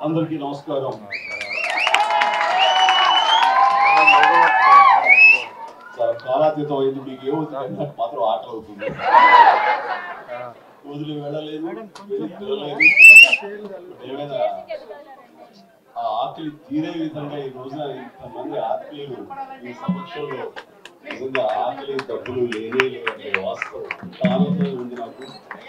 అందరికీ నమస్కారం. చాలా కాలాతీతం అయింది. మీకు ఏమవుతుంది నాకు మాత్రం ఆటలు అవుతుంది. వదిలి వెళ్ళలేదు, ఏమైనా ఆ ఆకలి తీరే విధంగా ఈ రోజున ఇంతమంది ఆత్మీయులు ఈ సమక్షంలో నిజంగా ఆకలి డబ్బులు లేనే లేవంటే వాస్తవం ఆనందం ఉంది నాకు.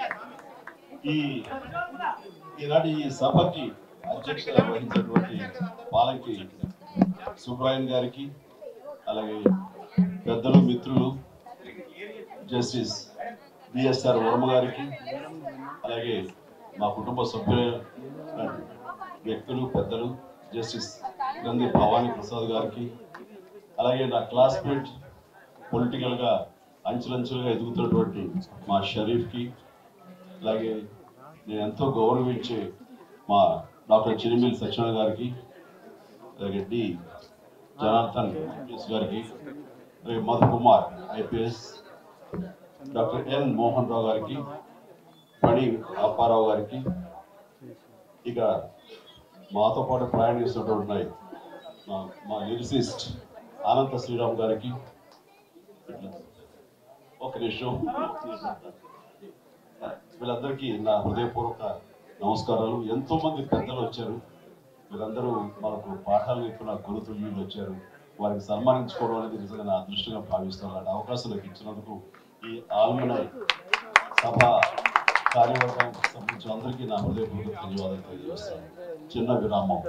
ఈనాటి ఈ సభకి అధ్యక్షత వహించినటువంటి పాలంకి సుబ్రాయన్ గారికి, అలాగే పెద్దలు మిత్రులు జస్టిస్ బిఎస్ఆర్ వర్మ గారికి, అలాగే మా కుటుంబ సభ్యుల వ్యక్తులు పెద్దలు జస్టిస్ గంధి భవానీ ప్రసాద్ గారికి, అలాగే నా క్లాస్మేట్ పొలిటికల్గా అంచులంచులుగా ఎదుగుతున్నటువంటి మా షరీఫ్కి, అలాగే నేను ఎంతో గౌరవించే మా డాక్టర్ చిరిమిల్లి సత్యనారాయణ గారికి, అలాగే డి జనార్దన్ ఐపీఎస్ గారికి, అలాగే Madhu Kumar IPS, doctor N Mohan Rao గారికి, పణి అప్పారావు గారికి, ఇక మాతో పాటు ప్రయాణిస్తున్నటువంటి మా లిరిసిస్ట్ అనంత శ్రీరామ్ గారికి, ఒక నిమిషం, వీళ్ళందరికీ నా హృదయపూర్వక నమస్కారాలు. ఎంతో మంది పెద్దలు వచ్చారు. వీళ్ళందరూ మనకు పాఠాలు నేర్పిన గురుతుల్యులు వచ్చారు. వారికి సన్మానించుకోవడం అనేది నిజంగా నా అదృష్టంగా భావిస్తాను. అలాంటి అవకాశం నాకు ఇచ్చినందుకు ఈ ఆల్మనై సభ కార్యవర్గానికి సంబంధించి అందరికీ నా హృదయపూర్వక ధన్యవాదాలు తెలియజేస్తాను. చిన్న విరామం.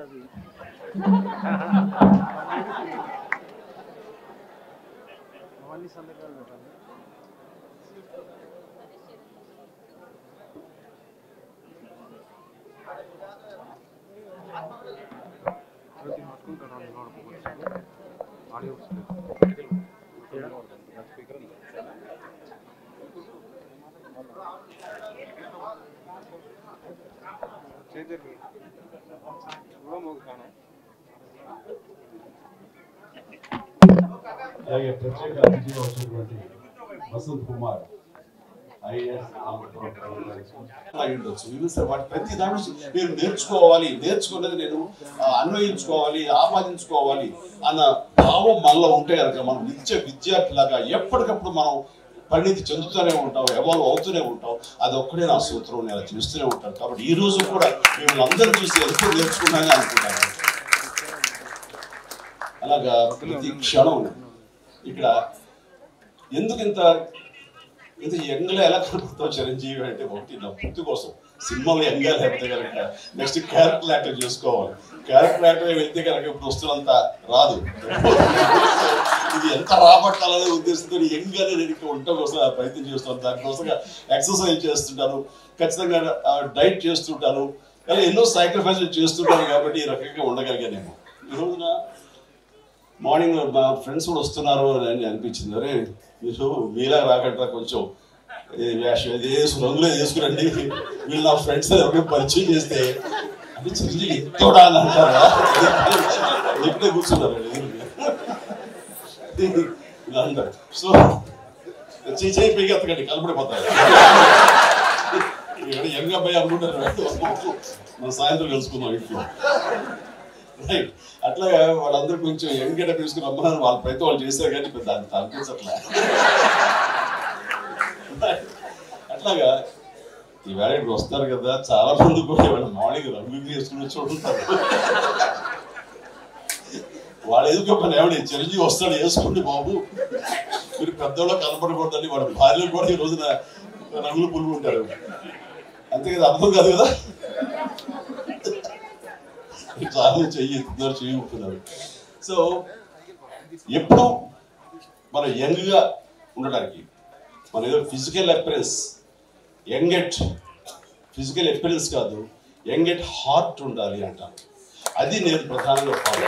అలాగే ప్రత్యేక అతిథిగా వచ్చినటువంటి వసంత్ కుమార్ ఐఏఎస్ ప్రతి దాని మీరు నేర్చుకున్నది నేను అన్వయించుకోవాలి, ఆపాదించుకోవాలి అన్న భావం మనలో ఉంటే కనుక మనం నిత్య విద్యార్థిలాగా ఎప్పటికప్పుడు మనం పరిణితి చెందుతూనే ఉంటాం, ఎవాల్వ్ అవుతూనే ఉంటాం. అది ఒక్కడే నా సూత్రం, నేను అలా చూస్తూనే ఉంటాను. కాబట్టి ఈ రోజు కూడా మిమ్మల్ని అందరూ చూసి ఎంతో నేర్చుకున్నానని అనుకుంటాను. అలాగా ప్రతి క్షణం ఇక్కడ ఎందుకు ఇంత యంగ్లో ఎలా కనపడతావు చిరంజీవి అంటే, ఒకటి నా పుట్టి కోసం సినిమాలో యంగ్గా లేకపోతే కనుక నెక్స్ట్ క్యారెక్టర్ యాక్టర్ చేసుకోవాలి. క్యారెక్టర్ యాక్టర్ వెళ్తే కనుక ఇప్పుడు వస్తున్నంత రాదు. ఇది ఎంత రాబట్టాలనే ఉద్దేశంతో యంగ్గానే నేను ఇక్కడ ఉండటం కోసం ప్రయత్నం చేస్తాను. దానికోసంగా ఎక్సర్సైజ్ చేస్తుంటాను, ఖచ్చితంగా డైట్ చేస్తుంటాను, అలా ఎన్నో సాక్రిఫైస్ చేస్తుంటాను. కాబట్టి ఈ రకంగా ఉండగలిగా నేను. ఈ రోజున మార్నింగ్ మా ఫ్రెండ్స్ కూడా వస్తున్నారు అని అనిపించింది. అరే మీరు మీలా రాకుండా కొంచెం రంగులే వేసుకురండి, వీళ్ళు నా ఫ్రెండ్స్ ఎవరికైనా పరిచయం చేస్తే అంటే చిరంజీవి ఎంతోడా అని అంటారా, ఎక్కడే కూర్చున్నారు అందరు. సో చేయి పైకి ఎత్తకండి, కలపడిపోతారు. యంగ్ అబ్బాయి అనుకుంటారు, మనం సాయంత్రం కలుసుకుందాం ఇంట్లో. రైట్, అట్లాగా వాళ్ళందరూ కొంచెం యంగ్ గెటప్ తీసుకుని రమ్మన్నారు. వాళ్ళ ప్రయత్నం వాళ్ళు చేశారు కానీ దాన్ని తలపించట్లే. అట్లాగా ఈవేళ ఇక్కడ వస్తారు కదా, చాలా మంది కూడా ఇవాళ మార్నింగ్ రంగు వేసుకుని చూడుంటారు. వాళ్ళు ఎదుగు పని ఏమని చిరంజీవి వస్తాడు వేసుకోండి బాబు, మీరు పెద్దవాళ్ళు కనపడకూడదని వాడు భార్యలు కూడా ఈ రోజున రంగులు పులుగు ఉంటారు. అంతే కదా, అర్థం కాదు కదా. చాలా చెయ్యిస్తున్నారు. సో ఎప్పుడు మనం యంగ్గా ఉండడానికి మన ఏదో physical appearance, young at physical appearance కాదు, యంగ్ ఎట్ హార్ట్ ఉండాలి అంటాను. అది నేను ప్రధానంగా ఫాలో.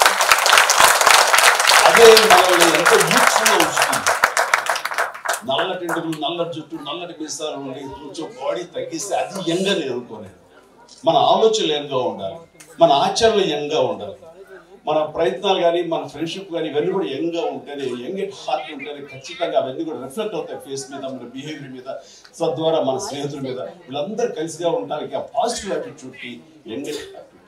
అదే మనల్ని ఎంతో యూత్ఫుల్గా ఉంచుతుంది. నల్లటి ఎండుగులు, నల్లటి జుట్టు, నల్లటి మీసాలు ఉండి కొంచెం బాడీ తగ్గిస్తే అది యంగ్గా నేను అనుకోలేదు. మన ఆలోచనలు యంగ్గా ఉండాలి, మన ఆచరణలు యంగ్గా ఉండాలి, మన ప్రయత్నాలు కానీ మన ఫ్రెండ్షిప్ కానీ ఇవన్నీ కూడా యంగ్గా ఉంటేనే, యంగ్ ఎట్ హార్ట్ ఉంటేనే ఖచ్చితంగా అవన్నీ కూడా రిఫ్లెక్ట్ అవుతాయి ఫేస్ మీద, మన బిహేవియర్ మీద, తద్వారా మన స్నేహితుల మీద. వీళ్ళందరూ కలిసిగా ఉండడానికి ఆ పాజిటివ్ యాటిట్యూడ్కి యంగ్ ఎట్ హార్ట్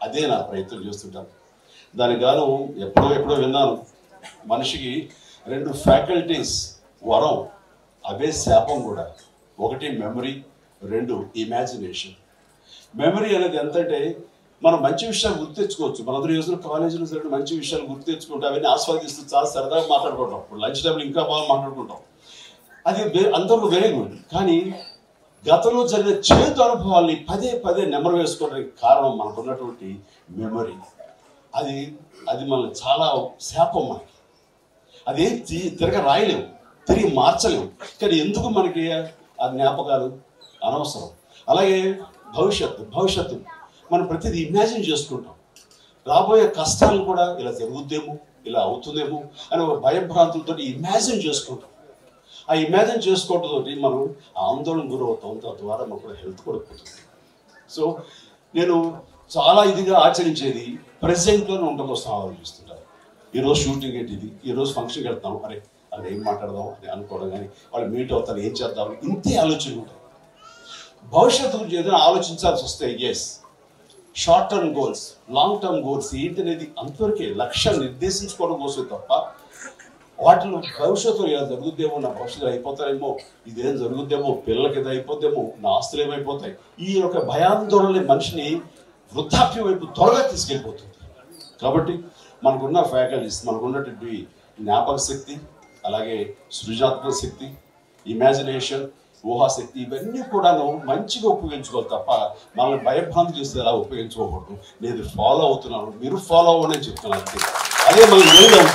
అదే నా ప్రయత్నం చేస్తుంటాను. దానికి గాను ఎప్పుడో విన్నాను, మనిషికి 2 ఫ్యాకల్టీస్ వరం, అవే శాపం కూడా. ఒకటి మెమరీ, 2 ఇమాజినేషన్. మెమరీ అనేది ఎంతంటే మనం మంచి విషయాలు గుర్తు తెచ్చుకోవచ్చు. మనందరూ యూజువల్ కాలేజీలో జరిగిన మంచి విషయాలు గుర్తు తెచ్చుకుంటాం, అవన్నీ ఆస్వాదిస్తూ చాలా సరదాగా మాట్లాడుకుంటాం. ఇప్పుడు లంచ్ టైంలో ఇంకా బాగా మాట్లాడుకుంటాం, అది అందరూ వెరీ గుడ్. కానీ గతంలో జరిగిన చేదు అనుభవాల్ని పదే నెమరు వేసుకోవడానికి కారణం మనకున్నటువంటి మెమరీ. అది మనల్ని చాలా శాపం. మనకి అది తిరగ రాయలేము, తిరిగి మార్చలేము. కానీ ఎందుకు మనకి ఆ జ్ఞాపకాలు అనవసరం. అలాగే భవిష్యత్తు మనం ప్రతిదీ ఇమాజిన్ చేసుకుంటాం. రాబోయే కష్టాలను కూడా ఇలా జరుగుద్దేమో, ఇలా అవుతుందేమో అని ఒక భయభ్రాంతులతో ఇమాజిన్ చేసుకుంటాం. ఆ ఇమాజిన్ చేసుకోవడంతో మనం ఆందోళన గురవుతాం. తద్వారా మనకు హెల్త్ కూడా పోతుంది. సో నేను చాలా ఇదిగా ఆచరించేది ప్రెసెంట్లోనే ఉండడం కోసం ఆలోచిస్తుంటాను. ఈరోజు షూటింగ్ ఏంటి, ఇది ఈరోజు ఫంక్షన్కి వెళ్తాం, అరే అక్కడ ఏం మాట్లాడదాం అని అనుకోవడం, కానీ వాళ్ళు మీట్ అవుతారు, ఏం చేద్దాం, ఇంతే ఆలోచన ఉంటాయి. భవిష్యత్తు గురించి ఏదైనా ఆలోచించాల్సి వస్తే yes, short term goals, long term goals ఏంటనేది అంతవరకే లక్ష్యం నిర్దేశించుకోవడం కోసం తప్ప వాటిలో భవిష్యత్తులో ఇలా జరుగుద్దేమో, నా భవిష్యత్తులో అయిపోతారేమో, ఇదేం జరుగుద్దేమో, పిల్లలకి ఇది అయిపోద్దేమో, నా ఆస్తులు ఏమైపోతాయి, ఈ యొక్క భయాందోళన మనిషిని వృద్ధాప్యం వైపు త్వరగా తీసుకెళ్ళిపోతుంది. కాబట్టి మనకున్న ఫ్యాకల్టీస్, మనకున్నటువంటి జ్ఞాపక శక్తి, అలాగే సృజనాత్మక శక్తి, ఇమాజినేషన్, ఊహాశక్తి, ఇవన్నీ కూడాను మంచిగా ఉపయోగించుకోవాలి తప్ప మనల్ని భయభ్రాంతి చేస్తే అలా ఉపయోగించుకోకూడదు. నేను ఫాలో అవుతున్నాను, మీరు ఫాలో అవ్వని చెప్తున్నాను అంతే. అదే మనం ఏదో.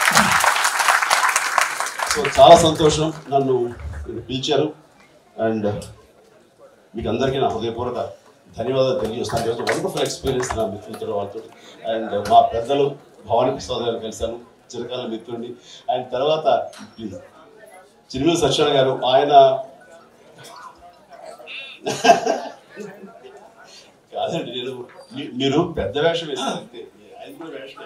సో చాలా సంతోషం నన్ను పిలిచారు. అండ్ మీకు అందరికీ నా హృదయపూర్వక ధన్యవాదాలు తెలియజేస్తాను. ఈరోజు వండర్ఫుల్ ఎక్స్పీరియన్స్ నా మిత్రులతో, వాళ్ళతో. అండ్ మా పెద్దలు భవానీ ప్రసాద్ గారు కలిశాను, చిరకాల మిత్రుడిని. అండ్ తర్వాత చిరుమల సత్యనారాయణ గారు, ఆయన కాదండి, నేను మీరు పెద్ద వేషం వేస్తారు, ఆయన కూడా వేషం.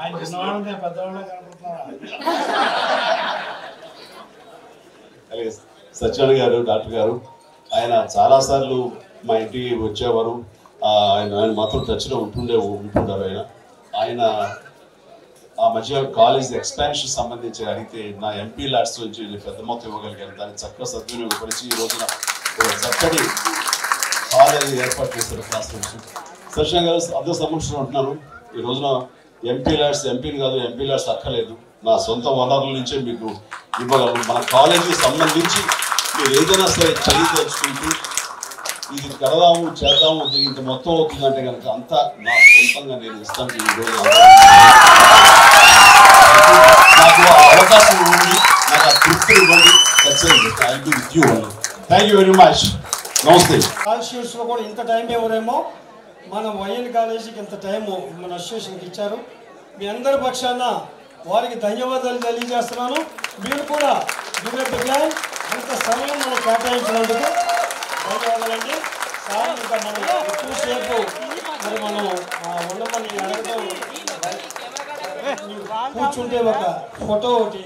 అలాగే సత్యనారాయణ గారు, డాక్టర్ గారు, ఆయన చాలాసార్లు మా ఇంటికి వచ్చేవారు. ఆయన మాత్రం టచ్లో ఉంటుండారు. ఆయన ఆ మధ్య కాలేజ్ ఎక్స్పాన్షన్ సంబంధించి అడిగితే నా ఎంపీ ల్యాడ్స్ నుంచి పెద్ద మొత్తం ఇవ్వగలిగాను. దాన్ని చక్కగా సద్వినియోగపరిచి ఈ రోజున ఒక చక్కటి కాలేజ్ ఏర్పాటు చేశారు క్లాస్ రూమ్స్. సత్యనారాయణ గారు అందరూ సమక్షంలో ఉంటున్నాను. ఈ రోజున ఎంపీ ల్యాడ్స్ అక్కర్లేదు, నా సొంత వనరుల నుంచే మీకు ఇవ్వగలను. మన కాలేజీకి సంబంధించి మీరు ఏదైనా సరే చదివించుకుంటూ ఇది కడదాము, చేద్దాము, ఇంత మొత్తం అవుతుందంటే కనుక అంతా నా సొంతంగా నేను ఇస్తాను. ఈ రోజు నాకు అవకాశం ఇవ్వండి, నాకు ఆ తృప్తి ఇవ్వండి. Thank you very much. నమస్తే. కాన్స్టిట్యూషన్లో కూడా ఇంత టైం ఇవ్వరేమో, మన వైఎన్ కాలేజీకి ఇంత టైము మన అసోసియేషన్కి ఇచ్చారు. మీ అందరి పక్షాన వారికి ధన్యవాదాలు తెలియజేస్తున్నాను. మీరు కూడా అంత సమయం మనం కేటాయించినందుకు ధన్యవాదాలండి. సార్ ఇంకా మనం ఎక్కువసేపు మరి మనం ఉండమని అడగడం, కూర్చుంటే ఒక ఫోటో ఒకటి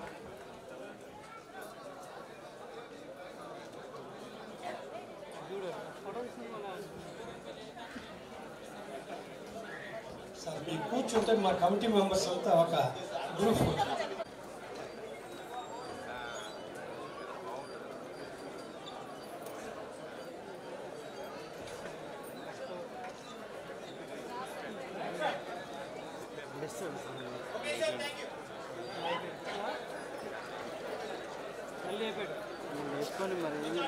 సార్ మీరు కూర్చుంటే మా కమిటీ మెంబర్స్ అంతా ఒక గ్రూప్ వేసుకొని మరి